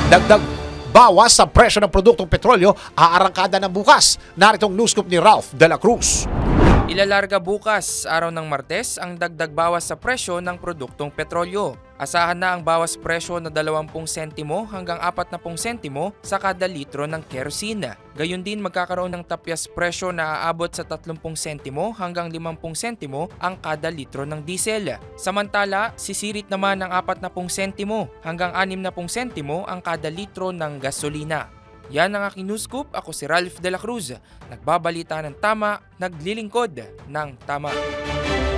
Dagdag bawas sa presyo ng produktong petrolyo aarangkada ng bukas. Naritong news scoop ni Ralph de la Cruz. Ilalarga bukas, araw ng Martes, ang dagdag bawas sa presyo ng produktong petrolyo. Asahan na ang bawas presyo na 20 sentimo hanggang 40 sentimo sa kada litro ng kerosene. Gayon din magkakaroon ng tapyas presyo na aabot sa 30 sentimo hanggang 50 sentimo ang kada litro ng diesel. Samantala, sisirit naman ng 40 sentimo hanggang 60 sentimo ang kada litro ng gasolina. Yan ang aking news scoop. Ako si Ralph de la Cruz. Nagbabalita ng tama, naglilingkod ng tama.